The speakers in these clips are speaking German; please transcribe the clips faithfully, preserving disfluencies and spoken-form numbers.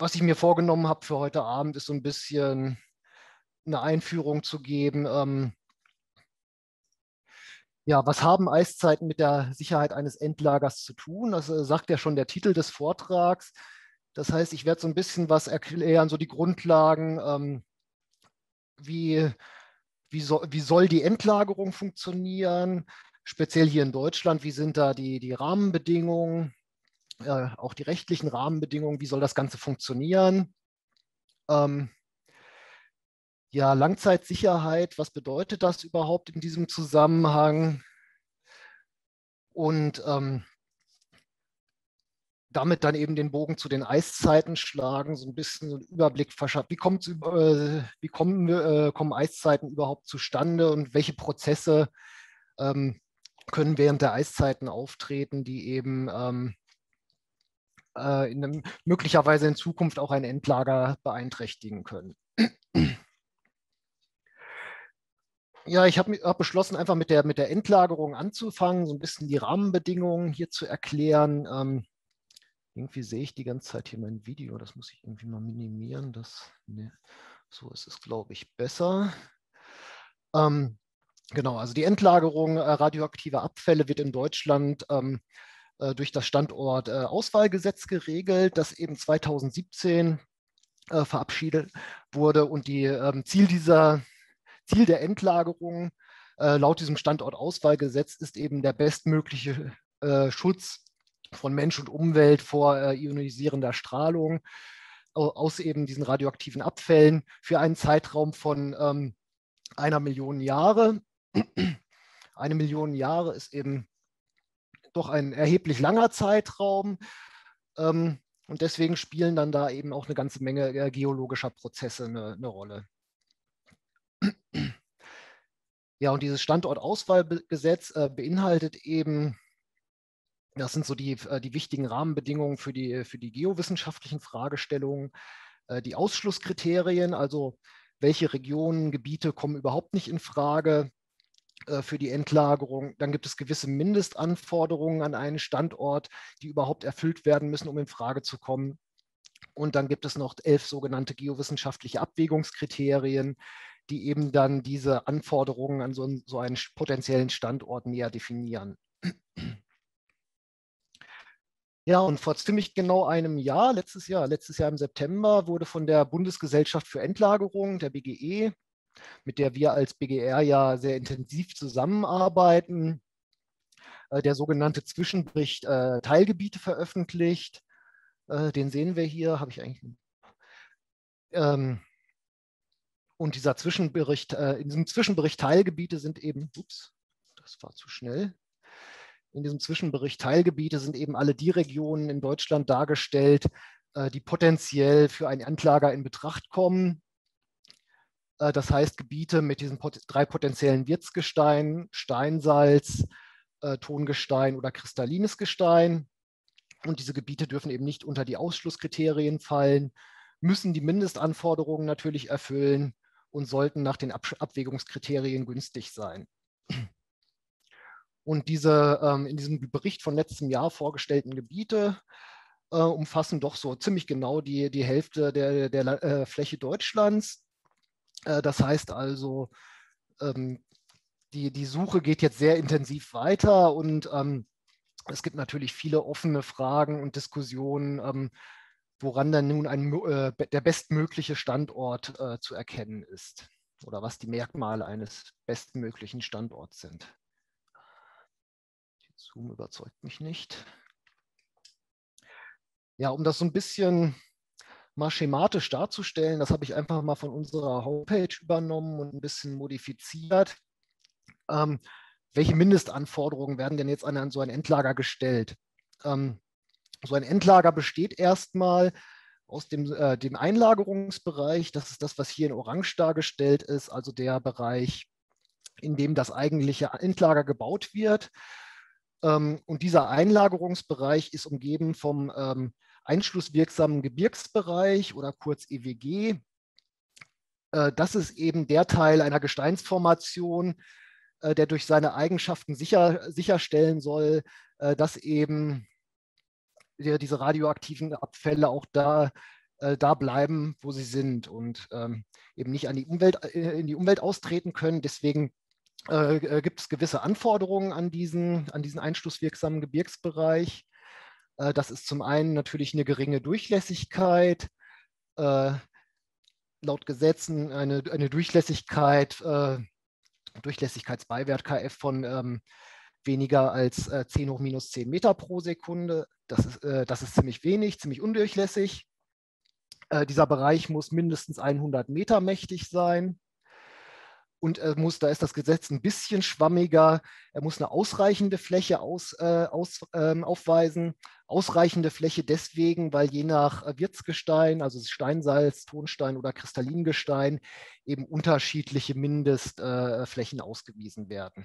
was ich mir vorgenommen habe für heute Abend, ist so ein bisschen eine Einführung zu geben. Ähm, ja, was haben Eiszeiten mit der Sicherheit eines Endlagers zu tun? Das äh, sagt ja schon der Titel des Vortrags. Das heißt, ich werde so ein bisschen was erklären, so die Grundlagen, ähm, wie, wie, so, wie soll die Endlagerung funktionieren, speziell hier in Deutschland, wie sind da die, die Rahmenbedingungen, äh, auch die rechtlichen Rahmenbedingungen, wie soll das Ganze funktionieren? Ähm, ja, Langzeitsicherheit, was bedeutet das überhaupt in diesem Zusammenhang? Und ähm, damit dann eben den Bogen zu den Eiszeiten schlagen, so ein bisschen so einen Überblick verschaffen. Wie, kommt's, äh, wie kommen, äh, kommen Eiszeiten überhaupt zustande und welche Prozesse ähm, können während der Eiszeiten auftreten, die eben ähm, äh, in einem, möglicherweise in Zukunft auch ein Endlager beeinträchtigen können. Ja, ich habe hab beschlossen, einfach mit der, mit der Endlagerung anzufangen, so ein bisschen die Rahmenbedingungen hier zu erklären. Ähm, irgendwie sehe ich die ganze Zeit hier mein Video, das muss ich irgendwie mal minimieren. Das, ne, so ist es, glaube ich, besser. Ähm, genau, also die Endlagerung äh, radioaktiver Abfälle wird in Deutschland ähm, äh, durch das Standortauswahlgesetz äh, geregelt, das eben zweitausendsiebzehn äh, verabschiedet wurde. Und die ähm, Ziel dieser Ziel der Endlagerung äh, laut diesem Standortauswahlgesetz ist eben der bestmögliche äh, Schutz von Mensch und Umwelt vor äh, ionisierender Strahlung aus eben diesen radioaktiven Abfällen für einen Zeitraum von ähm, einer Million Jahre. Eine Million Jahre ist eben doch ein erheblich langer Zeitraum. Ähm, und deswegen spielen dann da eben auch eine ganze Menge äh, geologischer Prozesse eine, eine Rolle. Ja, und dieses Standortauswahlgesetz äh, beinhaltet eben, das sind so die, äh, die wichtigen Rahmenbedingungen für die, für die geowissenschaftlichen Fragestellungen, äh, die Ausschlusskriterien, also welche Regionen, Gebiete kommen überhaupt nicht in Frage äh, für die Endlagerung. Dann gibt es gewisse Mindestanforderungen an einen Standort, die überhaupt erfüllt werden müssen, um in Frage zu kommen. Und dann gibt es noch elf sogenannte geowissenschaftliche Abwägungskriterien, die eben dann diese Anforderungen an so einen, so einen potenziellen Standort näher definieren. Ja, und vor ziemlich genau einem Jahr, letztes Jahr, letztes Jahr im September, wurde von der Bundesgesellschaft für Endlagerung, der B G E, mit der wir als B G R ja sehr intensiv zusammenarbeiten, äh, der sogenannte Zwischenbericht äh, Teilgebiete veröffentlicht. Äh, den sehen wir hier, habe ich eigentlich. Ähm, und dieser Zwischenbericht, äh, in diesem Zwischenbericht Teilgebiete sind eben, ups, das war zu schnell. In diesem Zwischenbericht Teilgebiete sind eben alle die Regionen in Deutschland dargestellt, äh, die potenziell für ein Endlager in Betracht kommen. Äh, das heißt Gebiete mit diesen pot drei potenziellen Wirtsgesteinen, Steinsalz, äh, Tongestein oder kristallines Gestein. Und diese Gebiete dürfen eben nicht unter die Ausschlusskriterien fallen, müssen die Mindestanforderungen natürlich erfüllen und sollten nach den Ab Abwägungskriterien günstig sein. Und diese ähm, in diesem Bericht von letztem Jahr vorgestellten Gebiete äh, umfassen doch so ziemlich genau die, die Hälfte der, der äh, Fläche Deutschlands. Äh, das heißt also, ähm, die, die Suche geht jetzt sehr intensiv weiter und ähm, es gibt natürlich viele offene Fragen und Diskussionen, ähm, woran dann nun ein, äh, der bestmögliche Standort äh, zu erkennen ist oder was die Merkmale eines bestmöglichen Standorts sind. Zoom überzeugt mich nicht. Ja, um das so ein bisschen mal schematisch darzustellen, das habe ich einfach mal von unserer Homepage übernommen und ein bisschen modifiziert. Ähm, welche Mindestanforderungen werden denn jetzt an, an so ein Endlager gestellt? Ähm, so ein Endlager besteht erstmal aus dem, äh, dem Einlagerungsbereich. Das ist das, was hier in Orange dargestellt ist, also der Bereich, in dem das eigentliche Endlager gebaut wird. Ähm, und dieser Einlagerungsbereich ist umgeben vom ähm, einschlusswirksamen Gebirgsbereich oder kurz E W G. Äh, das ist eben der Teil einer Gesteinsformation, äh, der durch seine Eigenschaften sicher, sicherstellen soll, äh, dass eben die, diese radioaktiven Abfälle auch da äh, da bleiben, wo sie sind und ähm, eben nicht an die Umwelt, äh, in die Umwelt austreten können. Deswegen äh, äh, gibt es gewisse Anforderungen an diesen, an diesen einschlusswirksamen Gebirgsbereich. Äh, das ist zum einen natürlich eine geringe Durchlässigkeit, äh, laut Gesetzen eine, eine Durchlässigkeit, äh, Durchlässigkeitsbeiwert K F von ähm, weniger als äh, zehn hoch minus zehn Meter pro Sekunde. Das ist, äh, das ist ziemlich wenig, ziemlich undurchlässig. Äh, dieser Bereich muss mindestens hundert Meter mächtig sein. Und er muss, da ist das Gesetz ein bisschen schwammiger, er muss eine ausreichende Fläche aus, äh, aus, ähm, aufweisen. Ausreichende Fläche deswegen, weil je nach Wirtsgestein, also Steinsalz, Tonstein oder Kristallingestein, eben unterschiedliche Mindestflächen äh, ausgewiesen werden.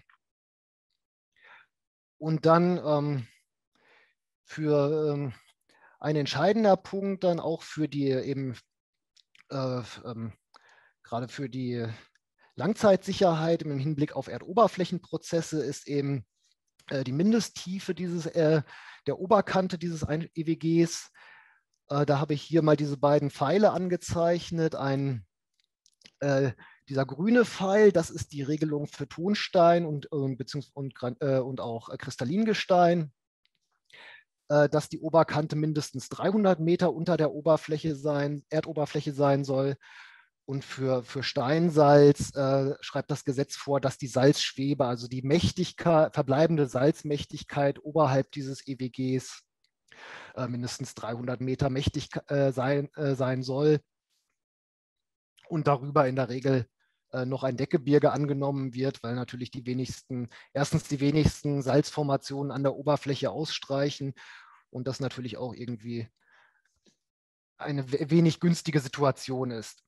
Und dann ähm, für ähm, ein entscheidender Punkt dann auch für die eben äh, ähm, gerade für die Langzeitsicherheit im Hinblick auf Erdoberflächenprozesse ist eben äh, die Mindesttiefe dieses, äh, der Oberkante dieses E W Gs. Äh, da habe ich hier mal diese beiden Pfeile angezeichnet. Ein, äh, dieser grüne Pfeil, das ist die Regelung für Tonstein und, und, und, äh, und auch Kristallingestein, äh, dass die Oberkante mindestens dreihundert Meter unter der Oberfläche sein, Erdoberfläche sein soll. Und für, für Steinsalz äh, schreibt das Gesetz vor, dass die Salzschwebe, also die Mächtigkeit, verbleibende Salzmächtigkeit oberhalb dieses E W Gs äh, mindestens dreihundert Meter mächtig äh, sein, äh, sein soll. Und darüber in der Regel äh, noch ein Deckgebirge angenommen wird, weil natürlich die wenigsten, erstens die wenigsten Salzformationen an der Oberfläche ausstreichen und das natürlich auch irgendwie eine wenig günstige Situation ist.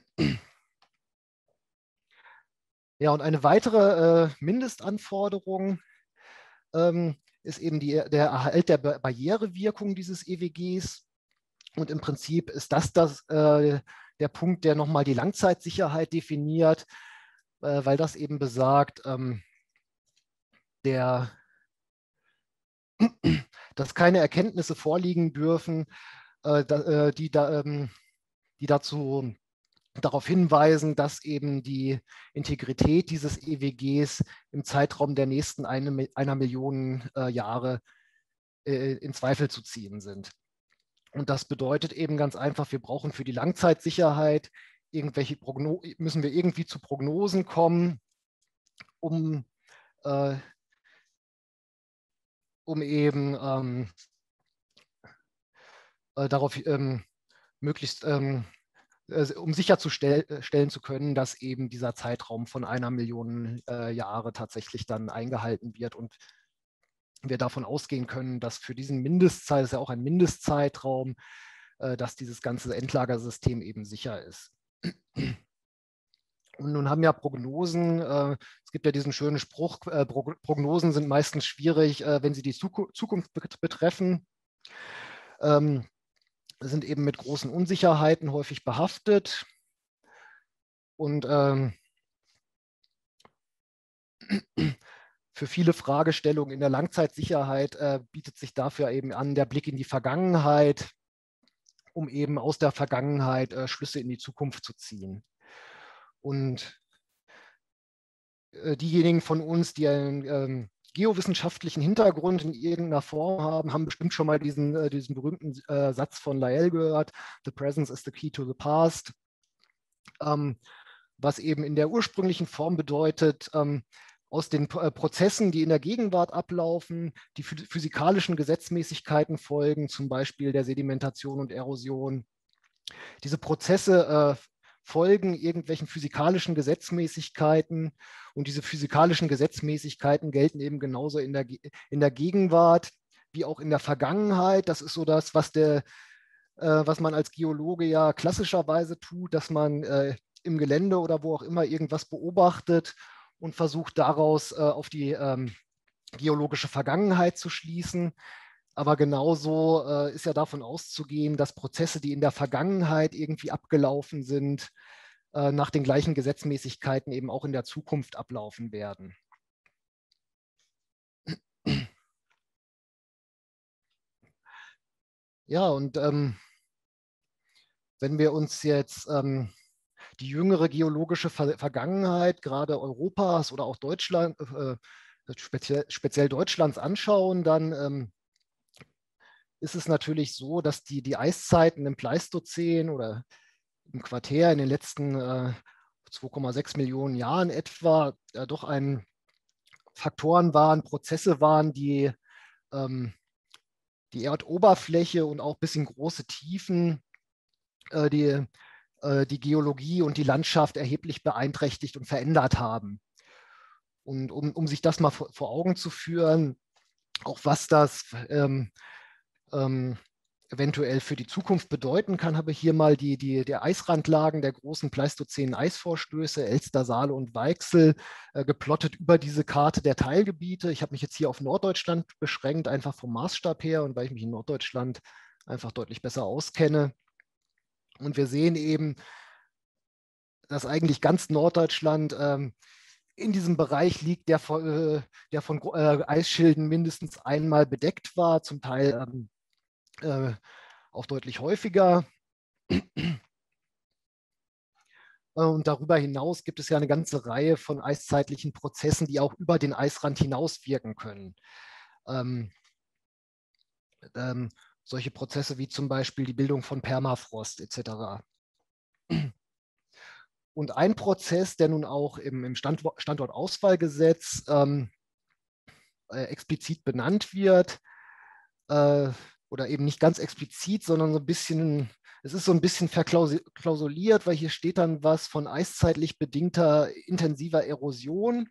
Ja, und eine weitere äh, Mindestanforderung ähm, ist eben die, der Erhalt der Barrierewirkung dieses E W Gs. Und im Prinzip ist das, das äh, der Punkt, der nochmal die Langzeitsicherheit definiert, äh, weil das eben besagt, ähm, der, dass keine Erkenntnisse vorliegen dürfen, äh, da, äh, die, da, ähm, die dazu darauf hinweisen, dass eben die Integrität dieses E W Gs im Zeitraum der nächsten eine, einer Million äh, Jahre äh, in Zweifel zu ziehen sind. Und das bedeutet eben ganz einfach, wir brauchen für die Langzeitsicherheit irgendwelche Progno müssen wir irgendwie zu Prognosen kommen, um, äh, um eben ähm, äh, darauf ähm, möglichst ähm, äh, um sicherzustellen zu können, dass eben dieser Zeitraum von einer Million äh, Jahre tatsächlich dann eingehalten wird und wir davon ausgehen können, dass für diesen Mindestzeit, das ist ja auch ein Mindestzeitraum, äh, dass dieses ganze Endlagersystem eben sicher ist. Und nun haben ja Prognosen, äh, es gibt ja diesen schönen Spruch, äh, Pro Prognosen sind meistens schwierig, äh, wenn sie die Zukunft betreffen, ähm, sind eben mit großen Unsicherheiten häufig behaftet. Und ähm, für viele Fragestellungen in der Langzeitsicherheit äh, bietet sich dafür eben an der Blick in die Vergangenheit, um eben aus der Vergangenheit äh, Schlüsse in die Zukunft zu ziehen. Und äh, diejenigen von uns, die einen ähm, geowissenschaftlichen Hintergrund in irgendeiner Form haben, haben bestimmt schon mal diesen, äh, diesen berühmten äh, Satz von Lyell gehört, The present is the key to the past, ähm, was eben in der ursprünglichen Form bedeutet, ähm, aus den äh, Prozessen, die in der Gegenwart ablaufen, die physikalischen Gesetzmäßigkeiten folgen, zum Beispiel der Sedimentation und Erosion. Diese Prozesse äh, folgen irgendwelchen physikalischen Gesetzmäßigkeiten und diese physikalischen Gesetzmäßigkeiten gelten eben genauso in der, in der Gegenwart wie auch in der Vergangenheit. Das ist so das, was, der, äh, was man als Geologe ja klassischerweise tut, dass man äh, im Gelände oder wo auch immer irgendwas beobachtet und versucht daraus äh, auf die ähm, geologische Vergangenheit zu schließen. Aber genauso äh, ist ja davon auszugehen, dass Prozesse, die in der Vergangenheit irgendwie abgelaufen sind, äh, nach den gleichen Gesetzmäßigkeiten eben auch in der Zukunft ablaufen werden. Ja, und ähm, wenn wir uns jetzt ähm, die jüngere geologische Ver Vergangenheit, gerade Europas oder auch Deutschland, äh, speziell, speziell Deutschlands anschauen, dann ähm, ist es natürlich so, dass die, die Eiszeiten im Pleistozän oder im Quartär in den letzten äh, zwei Komma sechs Millionen Jahren etwa äh, doch ein Faktoren waren, Prozesse waren, die ähm, die Erdoberfläche und auch bis in große Tiefen äh, die, äh, die Geologie und die Landschaft erheblich beeinträchtigt und verändert haben. Und um, um sich das mal vor, vor Augen zu führen, auch was das ähm, ähm, eventuell für die Zukunft bedeuten kann, habe ich hier mal die, die, die Eisrandlagen der großen pleistozänen Eisvorstöße, Elster, Saale und Weichsel, äh, geplottet über diese Karte der Teilgebiete. Ich habe mich jetzt hier auf Norddeutschland beschränkt, einfach vom Maßstab her und weil ich mich in Norddeutschland einfach deutlich besser auskenne. Und wir sehen eben, dass eigentlich ganz Norddeutschland ähm, in diesem Bereich liegt, der von, äh, der von äh, Eisschilden mindestens einmal bedeckt war, zum Teil ähm, äh, auch deutlich häufiger. Und darüber hinaus gibt es ja eine ganze Reihe von eiszeitlichen Prozessen, die auch über den Eisrand hinaus wirken können. Ähm, ähm, solche Prozesse wie zum Beispiel die Bildung von Permafrost et cetera. Und ein Prozess, der nun auch im, im Standort, Standortauswahlgesetz ähm, äh, explizit benannt wird, äh, oder eben nicht ganz explizit, sondern so ein bisschen, es ist so ein bisschen verklausuliert, weil hier steht dann was von eiszeitlich bedingter intensiver Erosion,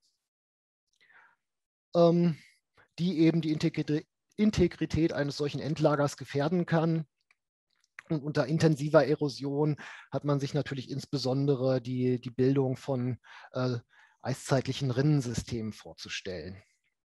ähm, die eben die Integrität, Integrität eines solchen Endlagers gefährden kann. Und unter intensiver Erosion hat man sich natürlich insbesondere die, die Bildung von äh, eiszeitlichen Rinnensystemen vorzustellen.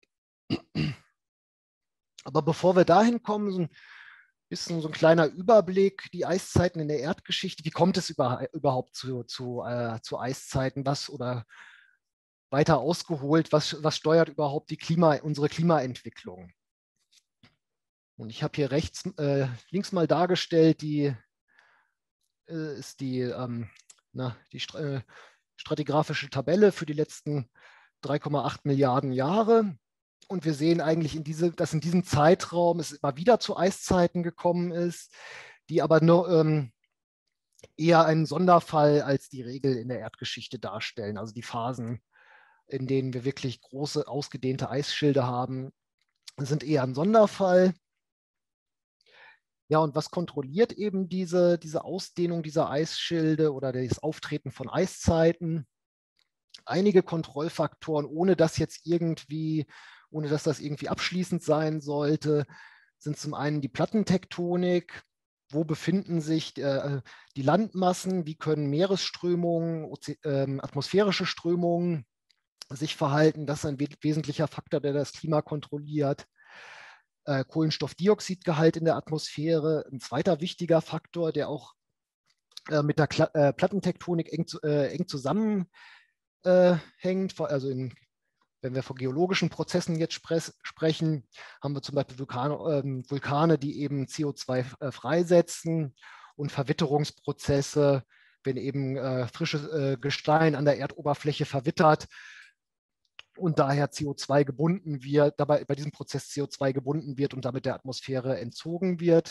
Aber bevor wir dahin kommen, so ein bisschen so ein kleiner Überblick, die Eiszeiten in der Erdgeschichte. Wie kommt es über, überhaupt zu, zu, äh, zu Eiszeiten? Was oder weiter ausgeholt, was, was steuert überhaupt die Klima, unsere Klimaentwicklung? Und ich habe hier rechts, äh, links mal dargestellt, die äh, ist die, ähm, na, die äh, stratigraphische Tabelle für die letzten drei Komma acht Milliarden Jahre. Und wir sehen eigentlich, in diese, dass in diesem Zeitraum es immer wieder zu Eiszeiten gekommen ist, die aber nur ähm, eher einen Sonderfall als die Regel in der Erdgeschichte darstellen. Also die Phasen, in denen wir wirklich große, ausgedehnte Eisschilde haben, sind eher ein Sonderfall. Ja, und was kontrolliert eben diese, diese Ausdehnung dieser Eisschilde oder das Auftreten von Eiszeiten? Einige Kontrollfaktoren, ohne dass jetzt irgendwie, ohne dass das irgendwie abschließend sein sollte, sind zum einen die Plattentektonik. Wo befinden sich äh, die Landmassen? Wie können Meeresströmungen, äh, atmosphärische Strömungen sich verhalten? Das ist ein we wesentlicher Faktor, der das Klima kontrolliert. Äh, Kohlenstoffdioxidgehalt in der Atmosphäre, ein zweiter wichtiger Faktor, der auch äh, mit der Kla äh, Plattentektonik eng, äh, eng zusammenhängt. Also in, wenn wir von geologischen Prozessen jetzt spre sprechen, haben wir zum Beispiel Vulkane, äh, Vulkane die eben C O zwei äh, freisetzen und Verwitterungsprozesse, wenn eben äh, frisches äh, Gestein an der Erdoberfläche verwittert und daher C O zwei gebunden wird, dabei bei diesem Prozess C O zwei gebunden wird und damit der Atmosphäre entzogen wird.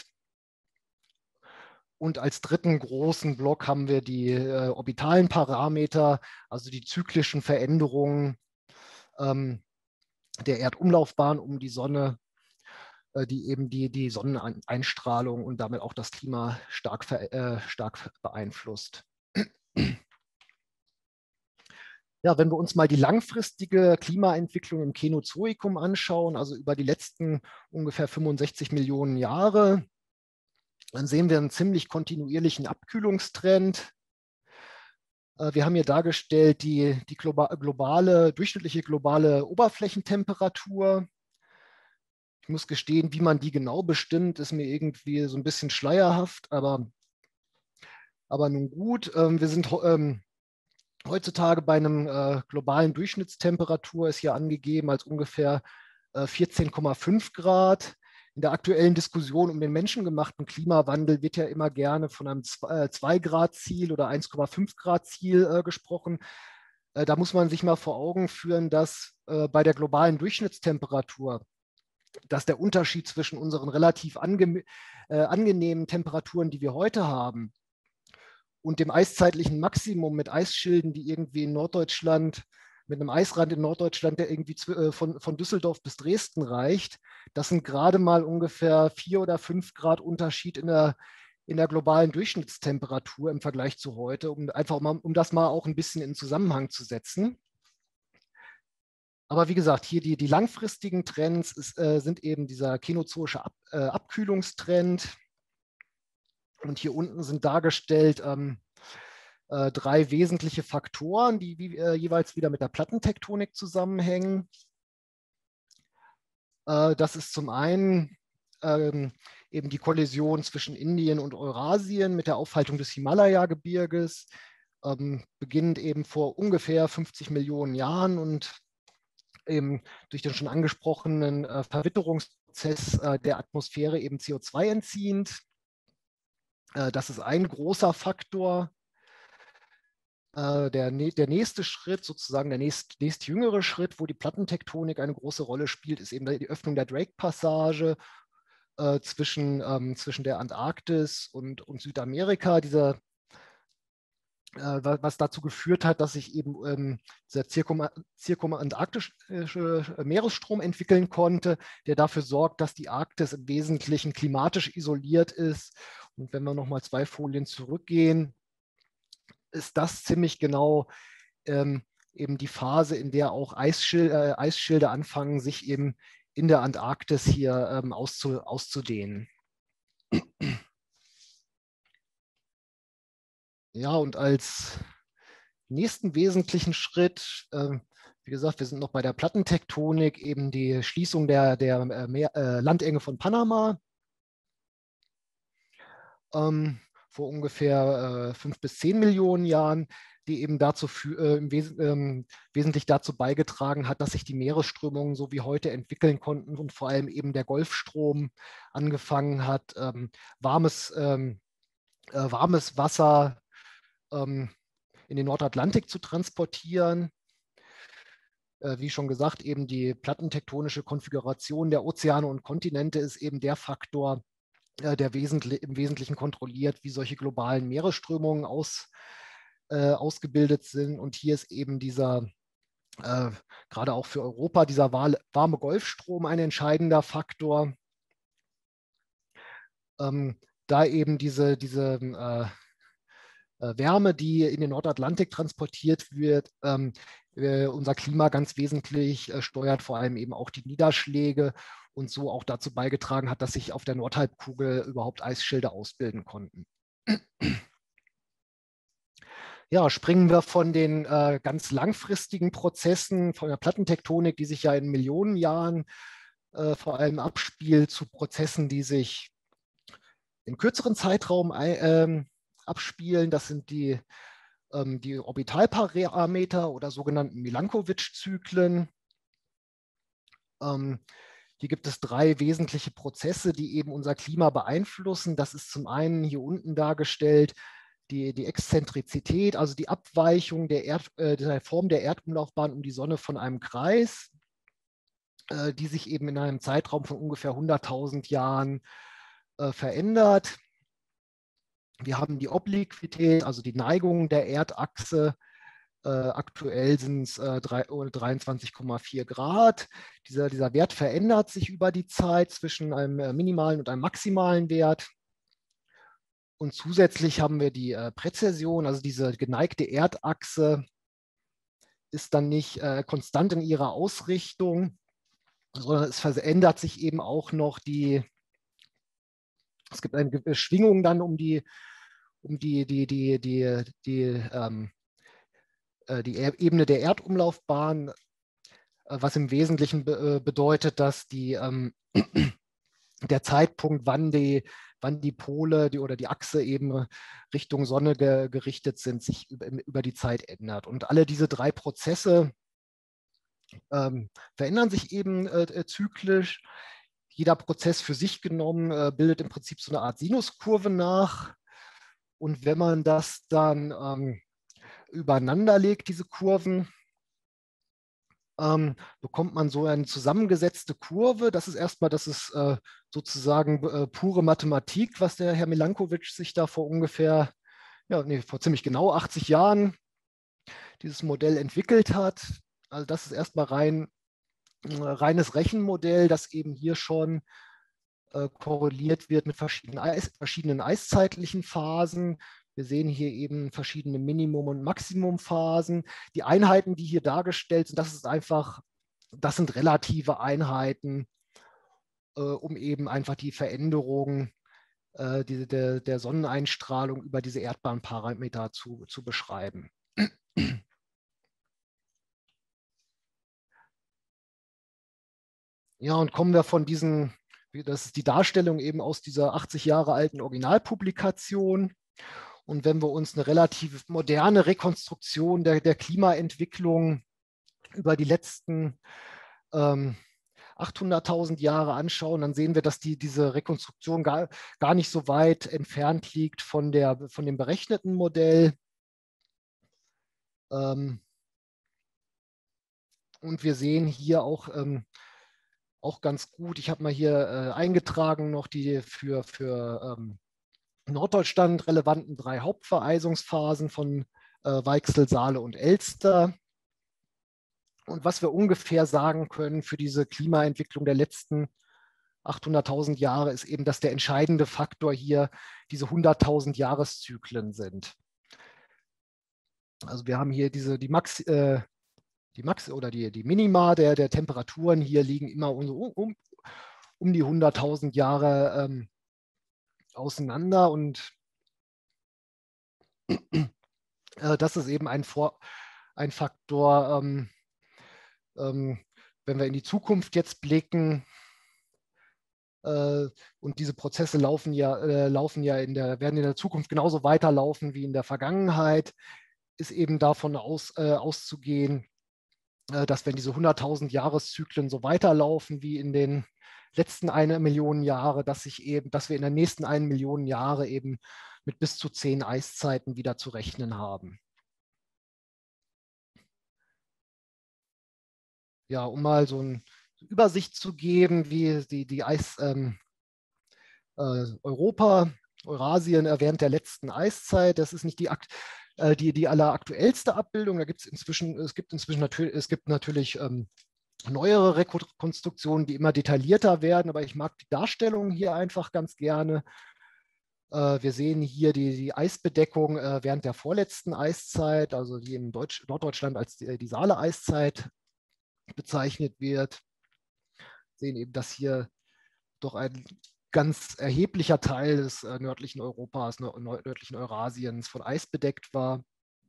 Und als dritten großen Block haben wir die äh, orbitalen Parameter, also die zyklischen Veränderungen ähm, der Erdumlaufbahn um die Sonne, äh, die eben die, die Sonneneinstrahlung und damit auch das Klima stark, äh, stark beeinflusst. Ja, wenn wir uns mal die langfristige Klimaentwicklung im Känozoikum anschauen, also über die letzten ungefähr fünfundsechzig Millionen Jahre, dann sehen wir einen ziemlich kontinuierlichen Abkühlungstrend. Wir haben hier dargestellt die, die globale, durchschnittliche globale Oberflächentemperatur. Ich muss gestehen, wie man die genau bestimmt, ist mir irgendwie so ein bisschen schleierhaft, aber, aber nun gut. Wir sind ähm, heutzutage bei einem äh, globalen Durchschnittstemperatur, ist hier angegeben als ungefähr äh, vierzehn Komma fünf Grad. in der aktuellen Diskussion um den menschengemachten Klimawandel wird ja immer gerne von einem zwei Grad Ziel oder eins Komma fünf Grad Ziel äh, gesprochen. Äh, da muss man sich mal vor Augen führen, dass äh, bei der globalen Durchschnittstemperatur, dass der Unterschied zwischen unseren relativ ange äh, angenehmen Temperaturen, die wir heute haben, und dem eiszeitlichen Maximum mit Eisschilden, die irgendwie in Norddeutschland, mit einem Eisrand in Norddeutschland, der irgendwie von, von Düsseldorf bis Dresden reicht, das sind gerade mal ungefähr vier oder fünf Grad Unterschied in der, in der globalen Durchschnittstemperatur im Vergleich zu heute, um einfach mal, um das mal auch ein bisschen in Zusammenhang zu setzen. Aber wie gesagt, hier die, die langfristigen Trends ist, äh, sind eben dieser kenozoische Ab, äh, Abkühlungstrend. Und hier unten sind dargestellt ähm, äh, drei wesentliche Faktoren, die wie, äh, jeweils wieder mit der Plattentektonik zusammenhängen. Äh, das ist zum einen ähm, eben die Kollision zwischen Indien und Eurasien mit der Aufhaltung des Himalaya-Gebirges, ähm, beginnend eben vor ungefähr fünfzig Millionen Jahren und eben durch den schon angesprochenen äh, Verwitterungsprozess äh, der Atmosphäre eben C O zwei entziehend. Äh, das ist ein großer Faktor. Äh, der, der nächste Schritt, sozusagen der nächst, nächst jüngere Schritt, wo die Plattentektonik eine große Rolle spielt, ist eben die Öffnung der Drake-Passage äh, zwischen, ähm, zwischen der Antarktis und, und Südamerika. Dieser was dazu geführt hat, dass sich eben ähm, dieser zirkumantarktische Meeresstrom entwickeln konnte, der dafür sorgt, dass die Arktis im Wesentlichen klimatisch isoliert ist. Und wenn wir nochmal zwei Folien zurückgehen, ist das ziemlich genau ähm, eben die Phase, in der auch Eisschil äh, Eisschilde anfangen, sich eben in der Antarktis hier ähm, auszu auszudehnen. Ja, und als nächsten wesentlichen Schritt, äh, wie gesagt, wir sind noch bei der Plattentektonik, eben die Schließung der, der äh, Meer, äh, Landenge von Panama ähm, vor ungefähr äh, fünf bis zehn Millionen Jahren, die eben dazu äh, im Wes ähm, wesentlich dazu beigetragen hat, dass sich die Meeresströmungen so wie heute entwickeln konnten und vor allem eben der Golfstrom angefangen hat, ähm, warmes, ähm, äh, warmes Wasser ähm, in den Nordatlantik zu transportieren. Äh, wie schon gesagt, eben die plattentektonische Konfiguration der Ozeane und Kontinente ist eben der Faktor, äh, der wesentlich, im Wesentlichen kontrolliert, wie solche globalen Meeresströmungen aus, äh, ausgebildet sind. Und hier ist eben dieser, äh, gerade auch für Europa, dieser warme Golfstrom ein entscheidender Faktor. Ähm, da eben diese, diese äh, Wärme, die in den Nordatlantik transportiert wird, ähm, äh, unser Klima ganz wesentlich äh, steuert, vor allem eben auch die Niederschläge und so auch dazu beigetragen hat, dass sich auf der Nordhalbkugel überhaupt Eisschilde ausbilden konnten. Ja, springen wir von den äh, ganz langfristigen Prozessen von der Plattentektonik, die sich ja in Millionen Jahren äh, vor allem abspielt, zu Prozessen, die sich in kürzeren Zeitraum äh, abspielen. Das sind die, ähm, die Orbitalparameter oder sogenannten Milankovitch-Zyklen. Ähm, hier gibt es drei wesentliche Prozesse, die eben unser Klima beeinflussen. Das ist zum einen hier unten dargestellt die, die Exzentrizität, also die Abweichung der, Erd, äh, der Form der Erdumlaufbahn um die Sonne von einem Kreis, äh, die sich eben in einem Zeitraum von ungefähr hunderttausend Jahren äh, verändert. Wir haben die Obliquität, also die Neigung der Erdachse. Äh, aktuell sind es äh, dreiundzwanzig Komma vier Grad. Dieser, dieser Wert verändert sich über die Zeit zwischen einem äh, minimalen und einem maximalen Wert. Und zusätzlich haben wir die äh, Präzession, also diese geneigte Erdachse ist dann nicht äh, konstant in ihrer Ausrichtung, sondern es verändert sich eben auch noch die, es gibt eine Schwingung dann um die, um die, die, die, die, die, ähm, die Ebene der Erdumlaufbahn, was im Wesentlichen be bedeutet, dass die, ähm, der Zeitpunkt, wann die, wann die Pole die, oder die Achse eben Richtung Sonne ge gerichtet sind, sich über, über die Zeit ändert. Und alle diese drei Prozesse ähm, verändern sich eben äh, zyklisch. jeder Prozess für sich genommen äh, bildet im Prinzip so eine Art Sinuskurve nach. Und wenn man das dann ähm, übereinander legt, diese Kurven, ähm, bekommt man so eine zusammengesetzte Kurve. Das ist erstmal, das ist äh, sozusagen äh, pure Mathematik, was der Herr Milankovic sich da vor ungefähr, ja, nee, vor ziemlich genau achtzig Jahren dieses Modell entwickelt hat. Also das ist erstmal rein, äh, reines Rechenmodell, das eben hier schon äh, korreliert wird mit verschiedenen, Eis, verschiedenen eiszeitlichen Phasen. Wir sehen hier eben verschiedene Minimum- und Maximumphasen. Die Einheiten, die hier dargestellt sind, das ist einfach, das sind relative Einheiten, äh, um eben einfach die Veränderung äh, die, der, der Sonneneinstrahlung über diese Erdbahnparameter zu, zu beschreiben. Ja, und kommen wir von diesen, das ist die Darstellung eben aus dieser achtzig Jahre alten Originalpublikation. Und wenn wir uns eine relativ moderne Rekonstruktion der, der Klimaentwicklung über die letzten ähm, achthunderttausend Jahre anschauen, dann sehen wir, dass die, diese Rekonstruktion gar, gar nicht so weit entfernt liegt von, der, von dem berechneten Modell. Ähm, und wir sehen hier auch, ähm, auch ganz gut, ich habe mal hier äh, eingetragen noch die für, für ähm, Norddeutschland relevanten drei Hauptvereisungsphasen von äh, Weichsel, Saale und Elster. Und was wir ungefähr sagen können für diese Klimaentwicklung der letzten achthunderttausend Jahre, ist eben, dass der entscheidende Faktor hier diese hunderttausend Jahreszyklen sind. Also wir haben hier diese, die Max, äh, die Max oder die, die Minima der, der Temperaturen hier liegen immer um, um, um die hunderttausend Jahre ähm, auseinander. Und äh, das ist eben ein, Vor ein Faktor, ähm, ähm, wenn wir in die Zukunft jetzt blicken, äh, und diese Prozesse laufen ja, äh, laufen ja in der, werden in der Zukunft genauso weiterlaufen wie in der Vergangenheit, ist eben davon aus, äh, auszugehen, äh, dass wenn diese hunderttausend Jahreszyklen so weiterlaufen wie in den letzten eine Million Jahre, dass sich eben, dass wir in der nächsten eine Million Jahre eben mit bis zu zehn Eiszeiten wieder zu rechnen haben. Ja, um mal so eine Übersicht zu geben, wie die, die Eis, ähm, äh, Europa, Eurasien während der letzten Eiszeit. Das ist nicht die, äh, die, die alleraktuellste Abbildung. Da gibt es inzwischen, es gibt inzwischen natürlich, es gibt natürlich ähm, neuere Rekonstruktionen, die immer detaillierter werden, aber ich mag die Darstellung hier einfach ganz gerne. Äh, wir sehen hier die, die Eisbedeckung äh, während der vorletzten Eiszeit, also die in Deutsch, Norddeutschland als die, die Saale-Eiszeit bezeichnet wird. Wir sehen eben, dass hier doch ein ganz erheblicher Teil des äh, nördlichen Europas, nördlichen Eurasiens von Eis bedeckt war.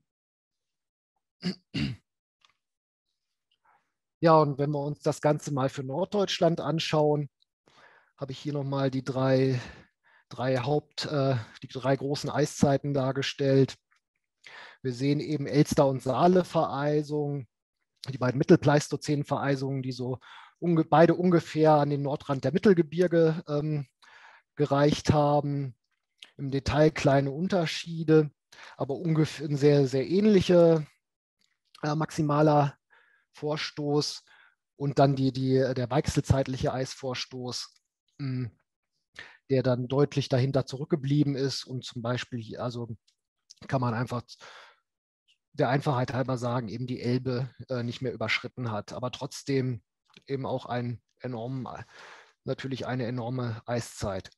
Ja, und wenn wir uns das Ganze mal für Norddeutschland anschauen, habe ich hier nochmal die drei, drei Haupt, äh, die drei großen Eiszeiten dargestellt. Wir sehen eben Elster- und Saale-Vereisung, die beiden Mittelpleistozän-Vereisungen, die so unge beide ungefähr an den Nordrand der Mittelgebirge ähm, gereicht haben. Im Detail kleine Unterschiede, aber ungefähr ein sehr, sehr ähnlicher äh, maximaler Vorstoß. Und dann die, die, der wechselzeitliche Eisvorstoß, mh, der dann deutlich dahinter zurückgeblieben ist. Und zum Beispiel, hier, also kann man einfach der Einfachheit halber sagen, eben die Elbe äh, nicht mehr überschritten hat, aber trotzdem eben auch ein enorm, natürlich eine enorme Eiszeit.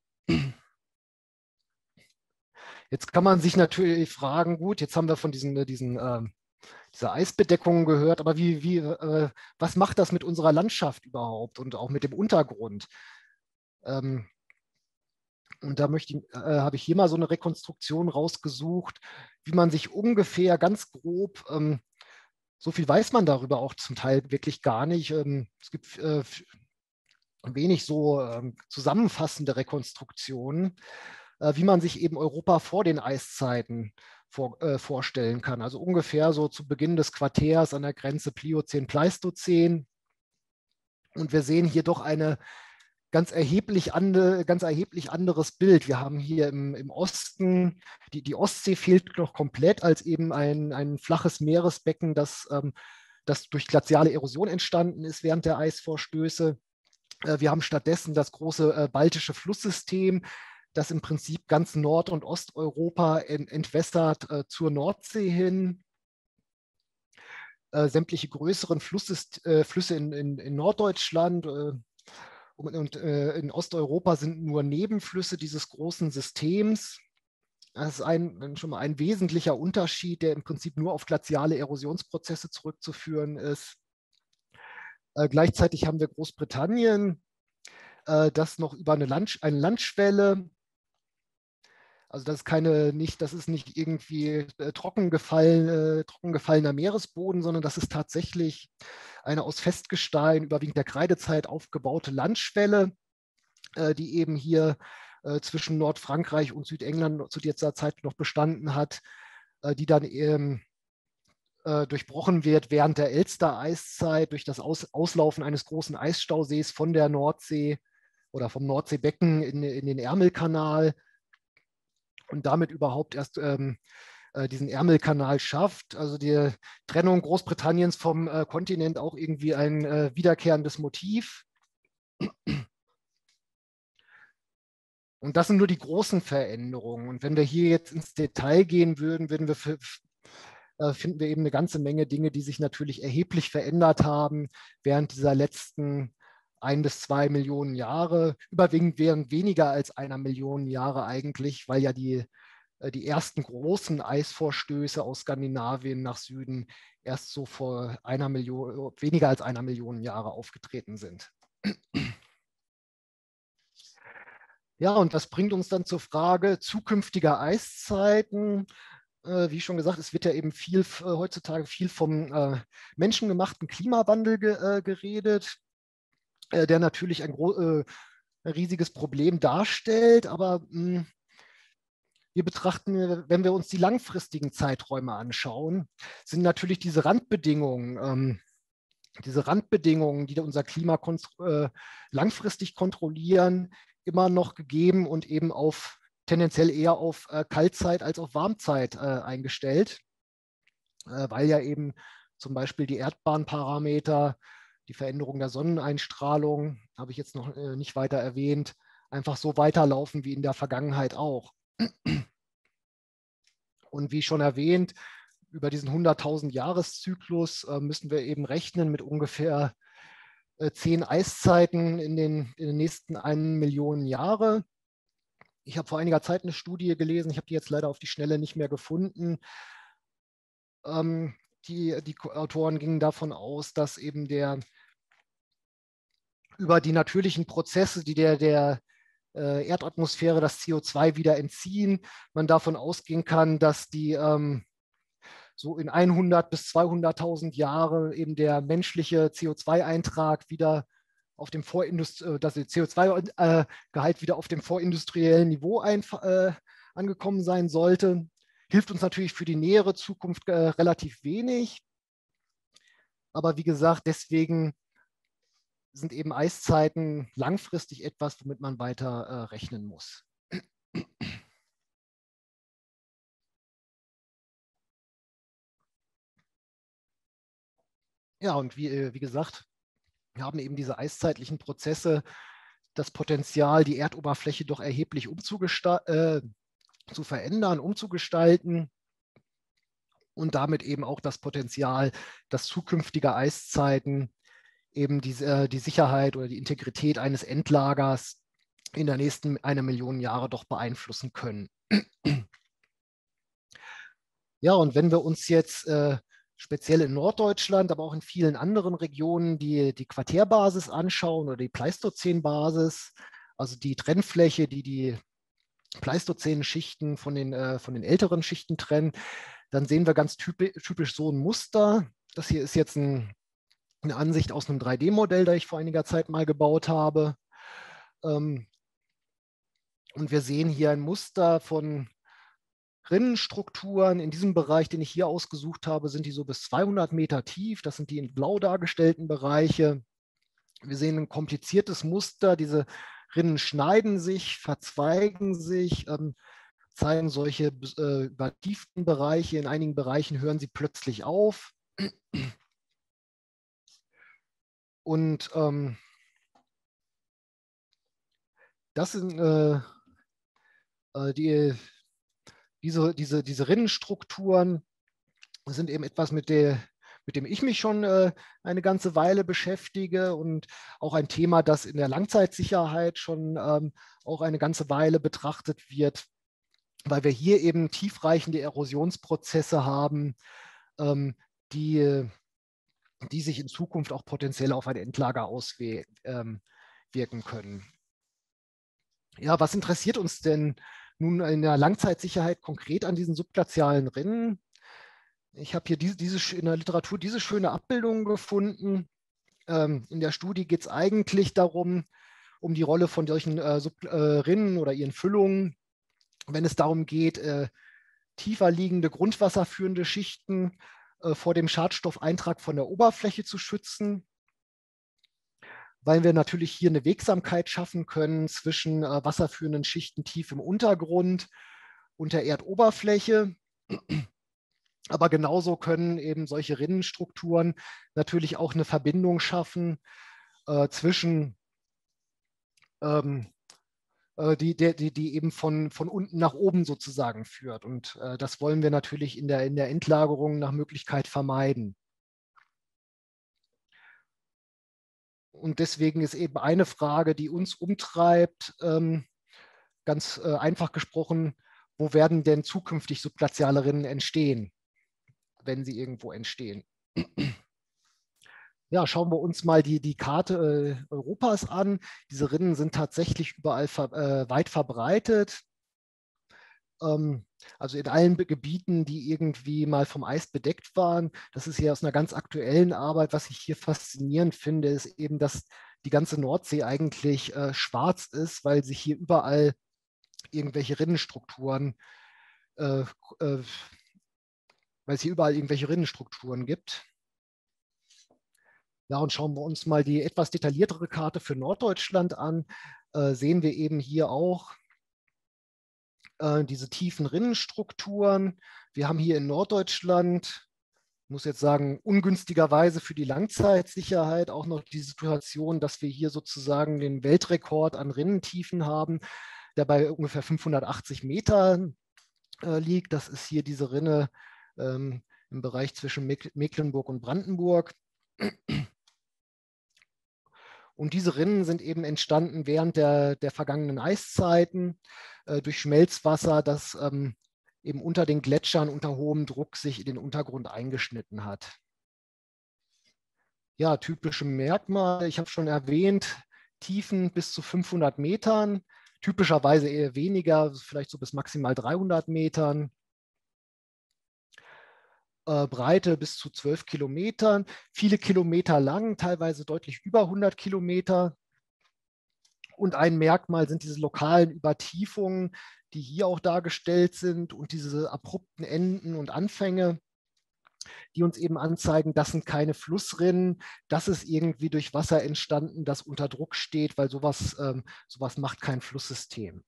Jetzt kann man sich natürlich fragen, gut, jetzt haben wir von diesen, diesen, äh, dieser Eisbedeckung gehört, aber wie, wie, äh, was macht das mit unserer Landschaft überhaupt und auch mit dem Untergrund? Ähm, und da möchte ich, äh, habe ich hier mal so eine Rekonstruktion rausgesucht, wie man sich ungefähr ganz grob, ähm, so viel weiß man darüber auch zum Teil wirklich gar nicht. Ähm, es gibt äh, wenig so ähm, zusammenfassende Rekonstruktionen, äh, wie man sich eben Europa vor den Eiszeiten vor, äh, vorstellen kann. Also ungefähr so zu Beginn des Quartärs an der Grenze Pliozän-Pleistozän. Und wir sehen hier doch eine ganz erheblich, ande, ganz erheblich anderes Bild. Wir haben hier im, im Osten, die, die Ostsee fehlt noch komplett als eben ein, ein flaches Meeresbecken, das, ähm, das durch glaziale Erosion entstanden ist während der Eisvorstöße. Äh, wir haben stattdessen das große äh, baltische Flusssystem, das im Prinzip ganz Nord- und Osteuropa ent entwässert äh, zur Nordsee hin. Äh, sämtliche größeren Flusses, äh, Flüsse in, in, in Norddeutschland äh, und, und äh, in Osteuropa sind nur Nebenflüsse dieses großen Systems. Das ist ein, schon mal ein wesentlicher Unterschied, der im Prinzip nur auf glaziale Erosionsprozesse zurückzuführen ist. Äh, gleichzeitig haben wir Großbritannien, äh, das noch über eine, Land, eine Landschwelle, also das ist keine, nicht, das ist nicht irgendwie äh, trocken, gefallen, äh, trocken gefallener Meeresboden, sondern das ist tatsächlich eine aus Festgestein, überwiegend der Kreidezeit aufgebaute Landschwelle, äh, die eben hier äh, zwischen Nordfrankreich und Südengland zu dieser Zeit noch bestanden hat, äh, die dann ähm, äh, durchbrochen wird während der Elster-Eiszeit durch das Aus Auslaufen eines großen Eisstausees von der Nordsee oder vom Nordseebecken in, in den Ärmelkanal und damit überhaupt erst ähm, äh, diesen Ärmelkanal schafft. Also die Trennung Großbritanniens vom äh, Kontinent auch irgendwie ein äh, wiederkehrendes Motiv. Und das sind nur die großen Veränderungen. Und wenn wir hier jetzt ins Detail gehen würden, würden wir für, äh, finden wir eben eine ganze Menge Dinge, die sich natürlich erheblich verändert haben während dieser letzten ein bis zwei Millionen Jahre. Überwiegend wären weniger als einer Million Jahre eigentlich, weil ja die, äh, die ersten großen Eisvorstöße aus Skandinavien nach Süden erst so vor einer Million, weniger als einer Million Jahre aufgetreten sind. Ja, und das bringt uns dann zur Frage zukünftiger Eiszeiten. Äh, wie schon gesagt, es wird ja eben viel äh, heutzutage viel vom äh, menschengemachten Klimawandel ge äh, geredet, äh, der natürlich ein, äh, ein riesiges Problem darstellt. Aber mh, wir betrachten, wenn wir uns die langfristigen Zeiträume anschauen, sind natürlich diese Randbedingungen, ähm, diese Randbedingungen, die unser Klima äh, langfristig kontrollieren, immer noch gegeben und eben auf tendenziell eher auf äh, Kaltzeit als auf Warmzeit äh, eingestellt, äh, weil ja eben zum Beispiel die Erdbahnparameter, die Veränderung der Sonneneinstrahlung, habe ich jetzt noch äh, nicht weiter erwähnt, einfach so weiterlaufen wie in der Vergangenheit auch. Und wie schon erwähnt, über diesen hunderttausend Jahreszyklus äh, müssen wir eben rechnen mit ungefähr äh, zehn Eiszeiten in den, in den nächsten einen Million Jahre. Ich habe vor einiger Zeit eine Studie gelesen, ich habe die jetzt leider auf die Schnelle nicht mehr gefunden. Ähm, die, die Autoren gingen davon aus, dass eben der über die natürlichen Prozesse, die der, der äh, Erdatmosphäre das C O zwei wieder entziehen, man davon ausgehen kann, dass die ähm, so in hundert bis zweihunderttausend Jahre eben der menschliche C O zwei Eintrag wieder auf dem Vorindust äh, das C O zwei Gehalt wieder auf dem vorindustriellen Niveau ein, äh, angekommen sein sollte. Hilft uns natürlich für die nähere Zukunft äh, relativ wenig. Aber wie gesagt, deswegen sind eben Eiszeiten langfristig etwas, womit man weiter äh, rechnen muss. Ja, und wie, äh, wie gesagt, wir haben eben diese eiszeitlichen Prozesse das Potenzial, die Erdoberfläche doch erheblich äh, zu verändern, umzugestalten und damit eben auch das Potenzial, dass zukünftige Eiszeiten eben die, äh, die Sicherheit oder die Integrität eines Endlagers in der nächsten eine Million Jahre doch beeinflussen können. Ja, und wenn wir uns jetzt äh, speziell in Norddeutschland, aber auch in vielen anderen Regionen die, die Quartärbasis anschauen oder die Pleistozänbasis, also die Trennfläche, die die Pleistozän-Schichten von den, äh, von den älteren Schichten trennen, dann sehen wir ganz typisch, typisch so ein Muster. Das hier ist jetzt ein, eine Ansicht aus einem drei D Modell, das ich vor einiger Zeit mal gebaut habe. Ähm, und wir sehen hier ein Muster von Rinnenstrukturen. In diesem Bereich, den ich hier ausgesucht habe, sind die so bis zweihundert Meter tief. Das sind die in blau dargestellten Bereiche. Wir sehen ein kompliziertes Muster. Diese Rinnen schneiden sich, verzweigen sich, ähm, zeigen solche äh, übertieften Bereiche. In einigen Bereichen hören sie plötzlich auf. Und ähm, das sind äh, äh, die, diese, diese, diese Rinnenstrukturen sind eben etwas, mit, der, mit dem ich mich schon äh, eine ganze Weile beschäftige und auch ein Thema, das in der Langzeitsicherheit schon ähm, auch eine ganze Weile betrachtet wird, weil wir hier eben tiefreichende Erosionsprozesse haben, ähm, die, die sich in Zukunft auch potenziell auf ein Endlager auswirken ähm, können. Ja, was interessiert uns denn nun in der Langzeitsicherheit konkret an diesen subglazialen Rinnen? Ich habe hier diese, diese, in der Literatur diese schöne Abbildung gefunden. Ähm, in der Studie geht es eigentlich darum, um die Rolle von solchen äh, Sub, äh, Rinnen oder ihren Füllungen, wenn es darum geht, äh, tiefer liegende grundwasserführende Schichten äh, vor dem Schadstoffeintrag von der Oberfläche zu schützen, weil wir natürlich hier eine Wegsamkeit schaffen können zwischen äh, wasserführenden Schichten tief im Untergrund und der Erdoberfläche. Aber genauso können eben solche Rinnenstrukturen natürlich auch eine Verbindung schaffen äh, zwischen, ähm, äh, die, die, die eben von, von unten nach oben sozusagen führt. Und äh, das wollen wir natürlich in der, in der Endlagerung nach Möglichkeit vermeiden. Und deswegen ist eben eine Frage, die uns umtreibt, ähm, ganz äh, einfach gesprochen, wo werden denn zukünftig subglaziale Rinnen entstehen, wenn sie irgendwo entstehen? Ja, schauen wir uns mal die, die Karte äh, Europas an. Diese Rinnen sind tatsächlich überall ver, äh, weit verbreitet. Ähm, also in allen Gebieten, die irgendwie mal vom Eis bedeckt waren. Das ist hier aus einer ganz aktuellen Arbeit. Was ich hier faszinierend finde, ist eben, dass die ganze Nordsee eigentlich äh, schwarz ist, weil sich hier überall irgendwelche Rinnenstrukturen, äh, äh, weil es hier überall irgendwelche Rinnenstrukturen gibt. Ja, und schauen wir uns mal die etwas detailliertere Karte für Norddeutschland an, äh, sehen wir eben hier auch äh, diese tiefen Rinnenstrukturen. Wir haben hier in Norddeutschland, ich muss jetzt sagen, ungünstigerweise für die Langzeitsicherheit auch noch die Situation, dass wir hier sozusagen den Weltrekord an Rinnentiefen haben, der bei ungefähr fünfhundertachtzig Metern äh, liegt. Das ist hier diese Rinne ähm, im Bereich zwischen Mecklenburg und Brandenburg. Und diese Rinnen sind eben entstanden während der, der vergangenen Eiszeiten äh, durch Schmelzwasser, das ähm, eben unter den Gletschern unter hohem Druck sich in den Untergrund eingeschnitten hat. Ja, typische Merkmale, ich habe schon erwähnt, Tiefen bis zu fünfhundert Metern, typischerweise eher weniger, vielleicht so bis maximal dreihundert Metern. Äh, Breite bis zu zwölf Kilometern, viele Kilometer lang, teilweise deutlich über hundert Kilometer. Und ein Merkmal sind diese lokalen Übertiefungen, die hier auch dargestellt sind und diese abrupten Enden und Anfänge, die uns eben anzeigen, das sind keine Flussrinnen, das ist irgendwie durch Wasser entstanden, das unter Druck steht, weil sowas, ähm, sowas macht kein Flusssystem.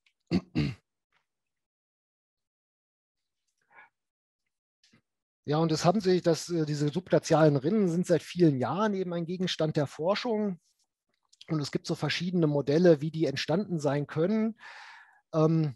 Ja, und es haben sich, dass äh, diese subglazialen Rinnen sind seit vielen Jahren eben ein Gegenstand der Forschung. Und es gibt so verschiedene Modelle, wie die entstanden sein können. Ähm,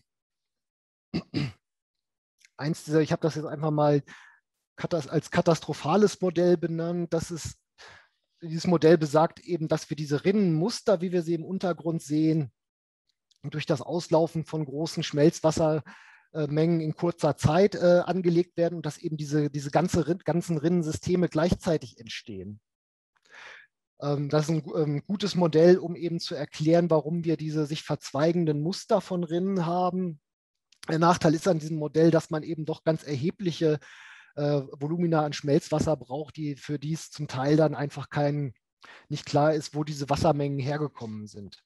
eins dieser, ich habe das jetzt einfach mal als katastrophales Modell benannt. Das ist, dieses Modell besagt eben, dass wir diese Rinnenmuster, wie wir sie im Untergrund sehen, durch das Auslaufen von großen Schmelzwassermengen in kurzer Zeit äh, angelegt werden und dass eben diese, diese ganze, ganzen Rinnensysteme gleichzeitig entstehen. Ähm, das ist ein ähm, gutes Modell, um eben zu erklären, warum wir diese sich verzweigenden Muster von Rinnen haben. Der Nachteil ist an diesem Modell, dass man eben doch ganz erhebliche äh, Volumina an Schmelzwasser braucht, die für die es zum Teil dann einfach kein, nicht klar ist, wo diese Wassermengen hergekommen sind.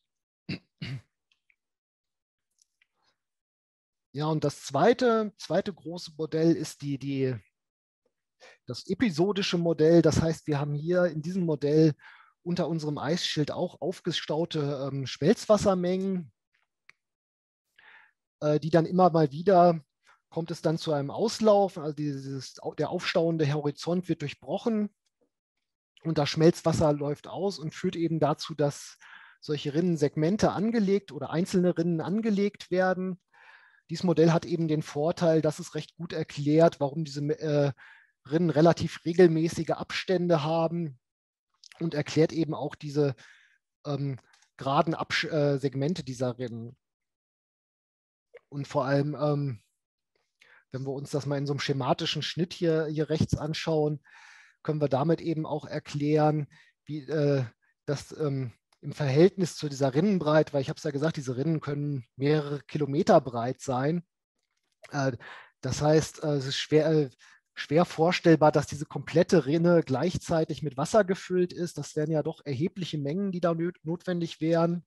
Ja, und das zweite, zweite große Modell ist die, die, das episodische Modell. Das heißt, wir haben hier in diesem Modell unter unserem Eisschild auch aufgestaute ähm, Schmelzwassermengen, äh, die dann immer mal wieder, kommt es dann zu einem Auslauf, also dieses, der aufstauende Horizont wird durchbrochen und das Schmelzwasser läuft aus und führt eben dazu, dass solche Rinnensegmente angelegt oder einzelne Rinnen angelegt werden. Dieses Modell hat eben den Vorteil, dass es recht gut erklärt, warum diese äh, Rinnen relativ regelmäßige Abstände haben und erklärt eben auch diese ähm, geraden Absch äh, Segmente dieser Rinnen. Und vor allem, ähm, wenn wir uns das mal in so einem schematischen Schnitt hier, hier rechts anschauen, können wir damit eben auch erklären, wie äh, das ähm, im Verhältnis zu dieser Rinnenbreite, weil ich habe es ja gesagt, diese Rinnen können mehrere Kilometer breit sein. Äh, das heißt, äh, es ist schwer, äh, schwer vorstellbar, dass diese komplette Rinne gleichzeitig mit Wasser gefüllt ist. Das wären ja doch erhebliche Mengen, die da notwendig wären.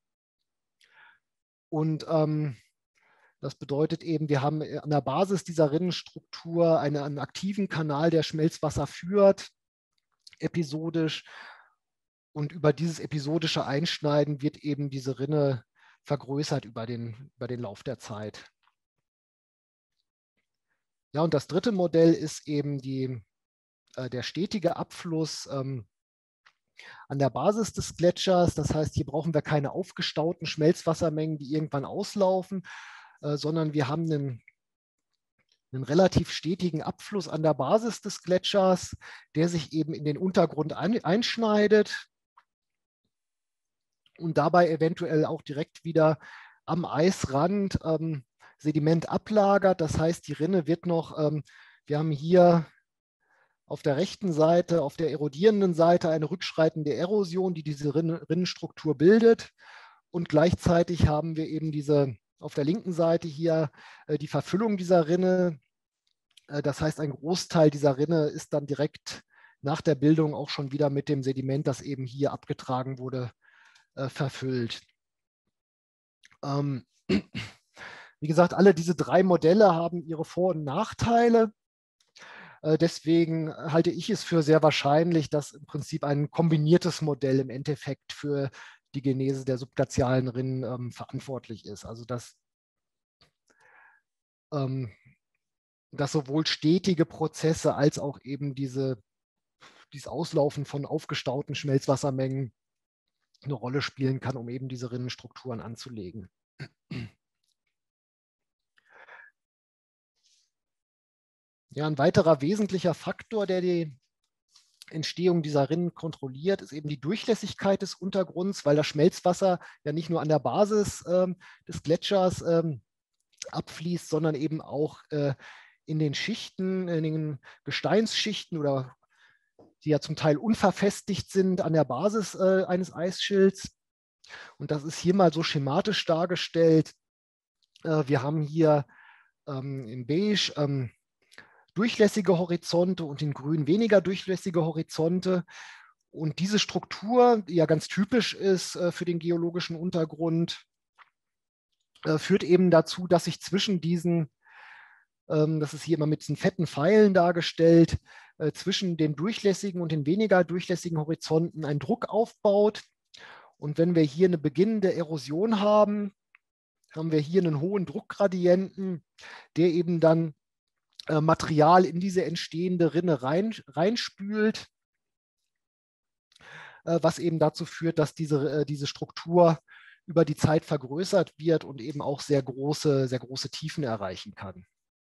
Und ähm, das bedeutet eben, wir haben an der Basis dieser Rinnenstruktur eine, einen aktiven Kanal, der Schmelzwasser führt, episodisch. Und über dieses episodische Einschneiden wird eben diese Rinne vergrößert über den, über den Lauf der Zeit. Ja, und das dritte Modell ist eben die, äh, der stetige Abfluss ähm, an der Basis des Gletschers. Das heißt, hier brauchen wir keine aufgestauten Schmelzwassermengen, die irgendwann auslaufen, äh, sondern wir haben einen, einen relativ stetigen Abfluss an der Basis des Gletschers, der sich eben in den Untergrund ein, einschneidet und dabei eventuell auch direkt wieder am Eisrand ähm, Sediment ablagert. Das heißt, die Rinne wird noch, ähm, wir haben hier auf der rechten Seite, auf der erodierenden Seite eine rückschreitende Erosion, die diese Rinne, Rinnenstruktur bildet. Und gleichzeitig haben wir eben diese auf der linken Seite hier äh, die Verfüllung dieser Rinne. Äh, das heißt, ein Großteil dieser Rinne ist dann direkt nach der Bildung auch schon wieder mit dem Sediment, das eben hier abgetragen wurde, äh, verfüllt. Ähm, wie gesagt, alle diese drei Modelle haben ihre Vor- und Nachteile. Äh, deswegen halte ich es für sehr wahrscheinlich, dass im Prinzip ein kombiniertes Modell im Endeffekt für die Genese der subglazialen Rinnen ähm, verantwortlich ist. Also dass, ähm, dass sowohl stetige Prozesse als auch eben diese, dieses Auslaufen von aufgestauten Schmelzwassermengen eine Rolle spielen kann, um eben diese Rinnenstrukturen anzulegen. Ja, ein weiterer wesentlicher Faktor, der die Entstehung dieser Rinnen kontrolliert, ist eben die Durchlässigkeit des Untergrunds, weil das Schmelzwasser ja nicht nur an der Basis ähm, des Gletschers ähm, abfließt, sondern eben auch äh, in den Schichten, in den Gesteinsschichten oder die ja zum Teil unverfestigt sind an der Basis äh, eines Eisschilds. Und das ist hier mal so schematisch dargestellt. Äh, wir haben hier ähm, in Beige ähm, durchlässige Horizonte und in Grün weniger durchlässige Horizonte. Und diese Struktur, die ja ganz typisch ist äh, für den geologischen Untergrund, äh, führt eben dazu, dass sich zwischen diesen, ähm, das ist hier immer mit diesen fetten Pfeilen dargestellt, äh, zwischen den durchlässigen und den weniger durchlässigen Horizonten ein Druck aufbaut. Und wenn wir hier eine beginnende Erosion haben, haben wir hier einen hohen Druckgradienten, der eben dann äh, Material in diese entstehende Rinne rein, reinspült, äh, was eben dazu führt, dass diese, äh, diese Struktur über die Zeit vergrößert wird und eben auch sehr große, sehr große Tiefen erreichen kann.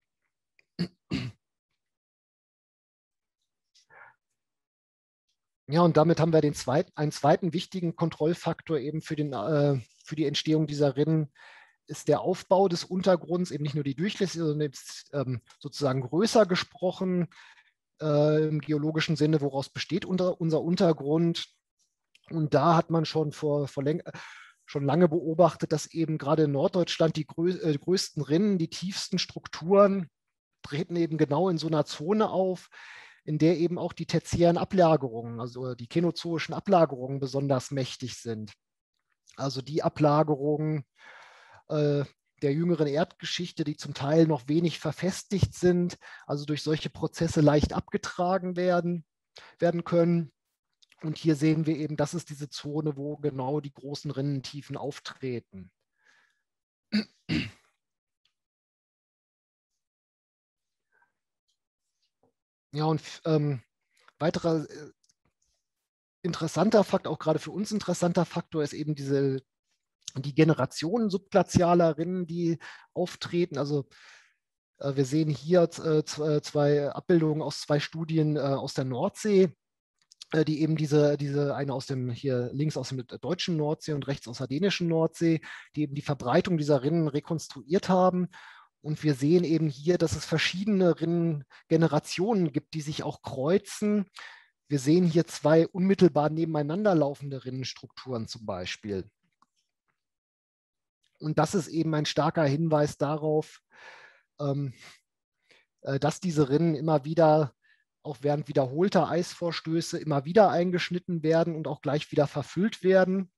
Ja, und damit haben wir den zweiten, einen zweiten wichtigen Kontrollfaktor eben für, den, äh, für die Entstehung dieser Rinnen, ist der Aufbau des Untergrunds, eben nicht nur die Durchlässigkeit, sondern ähm, sozusagen größer gesprochen äh, im geologischen Sinne, woraus besteht unter, unser Untergrund. Und da hat man schon vor, vor läng schon lange beobachtet, dass eben gerade in Norddeutschland die grö äh, größten Rinnen, die tiefsten Strukturen treten eben genau in so einer Zone auf, in der eben auch die tertiären Ablagerungen, also die kenozoischen Ablagerungen besonders mächtig sind. Also die Ablagerungen äh, der jüngeren Erdgeschichte, die zum Teil noch wenig verfestigt sind, also durch solche Prozesse leicht abgetragen werden, werden können. Und hier sehen wir eben, das ist diese Zone, wo genau die großen Rinnentiefen auftreten. Ja, und ähm, weiterer äh, interessanter Faktor, auch gerade für uns interessanter Faktor, ist eben diese, die Generationen subglazialer Rinnen, die auftreten. Also äh, wir sehen hier äh, zwei Abbildungen aus zwei Studien äh, aus der Nordsee, äh, die eben diese, diese, eine aus dem, hier links aus der deutschen Nordsee und rechts aus der dänischen Nordsee, die eben die Verbreitung dieser Rinnen rekonstruiert haben. Und wir sehen eben hier, dass es verschiedene Rinnengenerationen gibt, die sich auch kreuzen. Wir sehen hier zwei unmittelbar nebeneinander laufende Rinnenstrukturen zum Beispiel. Und das ist eben ein starker Hinweis darauf, ähm, äh, dass diese Rinnen immer wieder, auch während wiederholter Eisvorstöße, immer wieder eingeschnitten werden und auch gleich wieder verfüllt werden.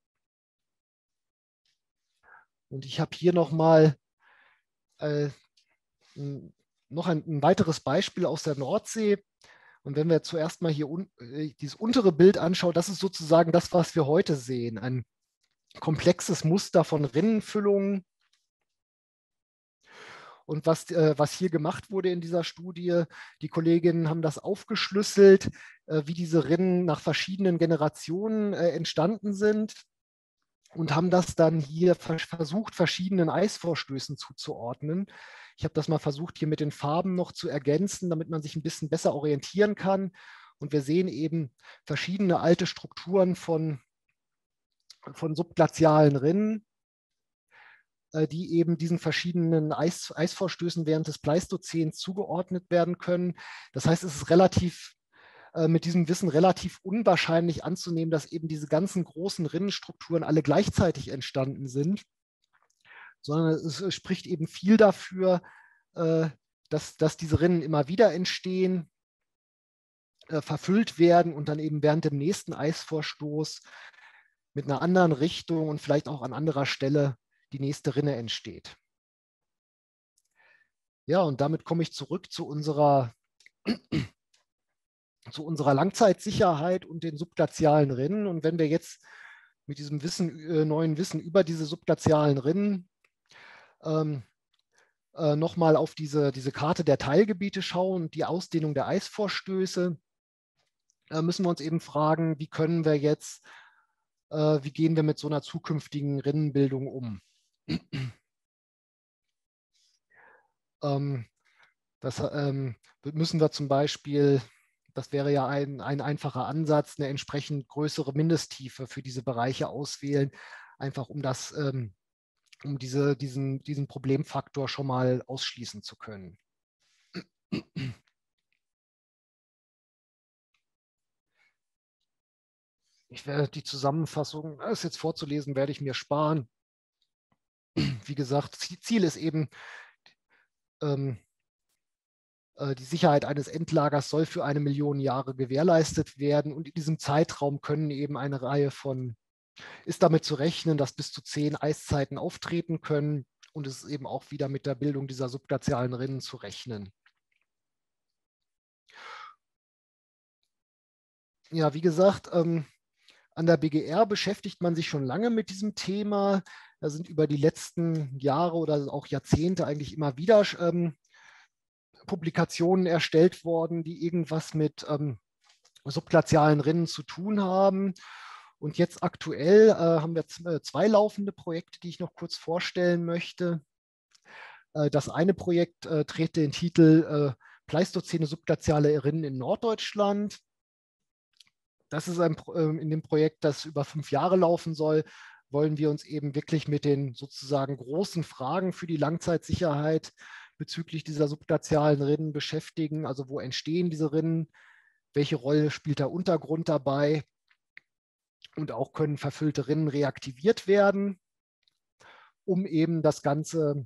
Und ich habe hier nochmal äh, noch ein, ein weiteres Beispiel aus der Nordsee. Und wenn wir zuerst mal hier un, äh, dieses untere Bild anschauen, das ist sozusagen das, was wir heute sehen. Ein komplexes Muster von Rinnenfüllungen. Und was, äh, was hier gemacht wurde in dieser Studie, die Kolleginnen haben das aufgeschlüsselt, äh, wie diese Rinnen nach verschiedenen Generationen äh, entstanden sind und haben das dann hier vers versucht, verschiedenen Eisvorstößen zuzuordnen. Ich habe das mal versucht, hier mit den Farben noch zu ergänzen, damit man sich ein bisschen besser orientieren kann. Und wir sehen eben verschiedene alte Strukturen von, von subglazialen Rinnen, die eben diesen verschiedenen Eis, Eisvorstößen während des Pleistozäns zugeordnet werden können. Das heißt, es ist relativ äh, mit diesem Wissen relativ unwahrscheinlich anzunehmen, dass eben diese ganzen großen Rinnenstrukturen alle gleichzeitig entstanden sind, sondern es spricht eben viel dafür, äh, dass, dass diese Rinnen immer wieder entstehen, äh, verfüllt werden und dann eben während dem nächsten Eisvorstoß mit einer anderen Richtung und vielleicht auch an anderer Stelle die nächste Rinne entsteht. Ja, und damit komme ich zurück zu unserer, zu unserer Langzeitsicherheit und den subglazialen Rinnen. Und wenn wir jetzt mit diesem Wissen, äh, neuen Wissen über diese subglazialen Rinnen ähm, äh, nochmal auf diese, diese Karte der Teilgebiete schauen und die Ausdehnung der Eisvorstöße, äh, müssen wir uns eben fragen, wie können wir jetzt, äh, wie gehen wir mit so einer zukünftigen Rinnenbildung um? ähm, Das ähm, müssen wir zum Beispiel, das wäre ja ein, ein einfacher Ansatz, eine entsprechend größere Mindesttiefe für diese Bereiche auswählen, einfach um das, ähm, um diese, diesen, diesen Problemfaktor schon mal ausschließen zu können. Ich werde die Zusammenfassung, das jetzt vorzulesen, werde ich mir sparen. Wie gesagt, Ziel ist eben, ähm, die Sicherheit eines Endlagers soll für eine Million Jahre gewährleistet werden und in diesem Zeitraum können eben eine Reihe von, ist damit zu rechnen, dass bis zu zehn Eiszeiten auftreten können und es ist eben auch wieder mit der Bildung dieser subglazialen Rinnen zu rechnen. Ja, wie gesagt, ähm, an der B G R beschäftigt man sich schon lange mit diesem Thema. Da sind über die letzten Jahre oder auch Jahrzehnte eigentlich immer wieder ähm, Publikationen erstellt worden, die irgendwas mit ähm, subglazialen Rinnen zu tun haben. Und jetzt aktuell äh, haben wir zwei laufende Projekte, die ich noch kurz vorstellen möchte. Äh, das eine Projekt äh, trägt den Titel äh, Pleistozäne subglaziale Rinnen in Norddeutschland. Das ist ein, äh, in dem Projekt, das über fünf Jahre laufen soll, wollen wir uns eben wirklich mit den sozusagen großen Fragen für die Langzeitsicherheit bezüglich dieser subglazialen Rinnen beschäftigen. Also wo entstehen diese Rinnen? Welche Rolle spielt der Untergrund dabei? Und auch können verfüllte Rinnen reaktiviert werden, um eben das Ganze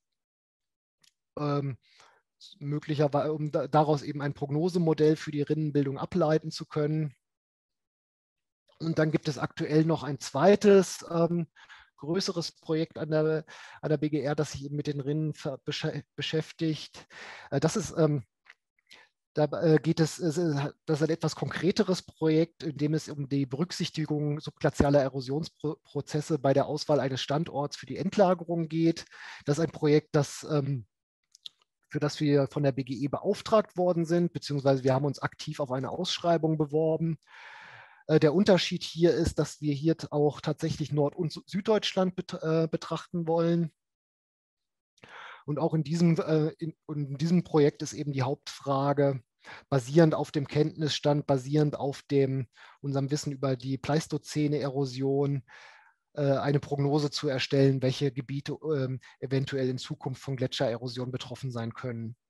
ähm, möglicherweise, um da, daraus eben ein Prognosemodell für die Rinnenbildung ableiten zu können. Und dann gibt es aktuell noch ein zweites ähm, größeres Projekt an der, an der B G R, das sich eben mit den Rinnen besch beschäftigt. Äh, das ist, ähm, Da äh, geht es, es ist, das ist ein etwas konkreteres Projekt, in dem es um die Berücksichtigung subglazialer Erosionsprozesse bei der Auswahl eines Standorts für die Endlagerung geht. Das ist ein Projekt, das, ähm, für das wir von der B G E beauftragt worden sind, beziehungsweise wir haben uns aktiv auf eine Ausschreibung beworben. Äh, der Unterschied hier ist, dass wir hier auch tatsächlich Nord- und Süddeutschland bet äh, betrachten wollen. Und auch in diesem, äh, in, in diesem Projekt ist eben die Hauptfrage, basierend auf dem Kenntnisstand, basierend auf dem, unserem Wissen über die Pleistozäne-Erosion, äh, eine Prognose zu erstellen, welche Gebiete äh, eventuell in Zukunft von Gletschererosion betroffen sein können.